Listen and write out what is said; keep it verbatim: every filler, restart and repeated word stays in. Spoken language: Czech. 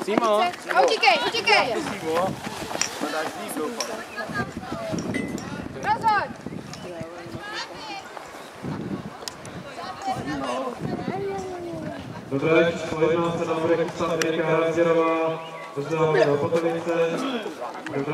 Simo. A utíkej, utíkej. Rozhoď. Dobré, číslo jedna se na bude chytat Erika Hrazděrová, rozděláme do Potovice.